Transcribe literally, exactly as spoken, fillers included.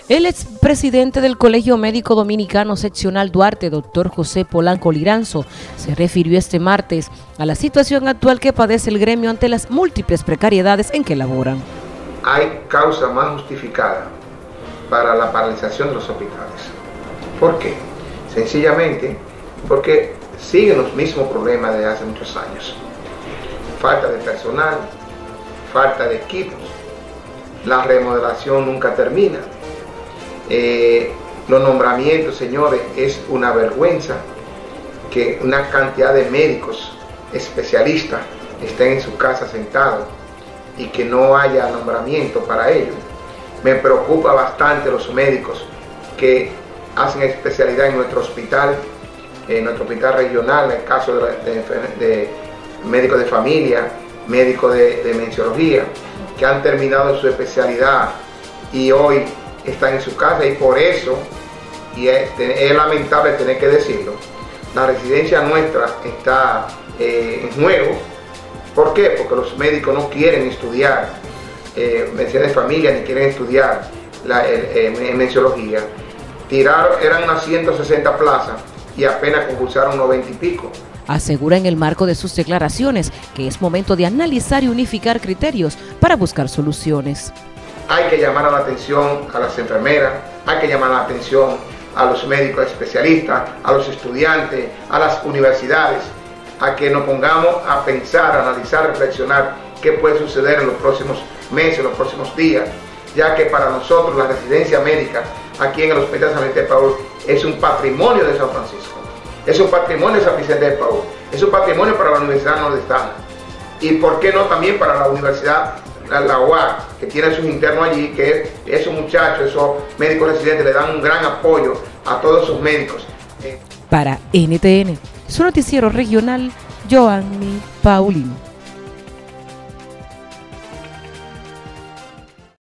El expresidente del Colegio Médico Dominicano Seccional Duarte, doctor José Polanco Liranzo, se refirió este martes a la situación actual que padece el gremio ante las múltiples precariedades en que laboran. Hay causa más justificada para la paralización de los hospitales. ¿Por qué? Sencillamente porque siguen los mismos problemas de hace muchos años. Falta de personal, falta de equipos, la remodelación nunca termina. Eh, los nombramientos, señores, es una vergüenza que una cantidad de médicos especialistas estén en su casa sentados y que no haya nombramiento para ellos. Me preocupa bastante los médicos que hacen especialidad en nuestro hospital, en nuestro hospital regional, en el caso de, de, de médicos de familia, médicos de, de menciología, que han terminado su especialidad y hoy están en su casa, y por eso, y es, es lamentable tener que decirlo, la residencia nuestra está eh, en juego. ¿Por qué? Porque los médicos no quieren estudiar eh, medicina de familia, ni quieren estudiar la el, eh, menciología. Tiraron, eran unas ciento sesenta plazas y apenas concursaron noventa y pico. Asegura en el marco de sus declaraciones que es momento de analizar y unificar criterios para buscar soluciones. Hay que llamar a la atención a las enfermeras, hay que llamar la atención a los médicos especialistas, a los estudiantes, a las universidades, a que nos pongamos a pensar, a analizar, a reflexionar qué puede suceder en los próximos meses, en los próximos días, ya que para nosotros la residencia médica aquí en el Hospital San Vicente de Paúl es un patrimonio de San Francisco, es un patrimonio de San Vicente de Paúl, es un patrimonio para la Universidad Nordestana y por qué no también para la Universidad la, la U A C, que tiene sus internos allí, que esos muchachos, esos médicos residentes le dan un gran apoyo a todos sus médicos. Para N T N, su noticiero regional, Joanny Paulino.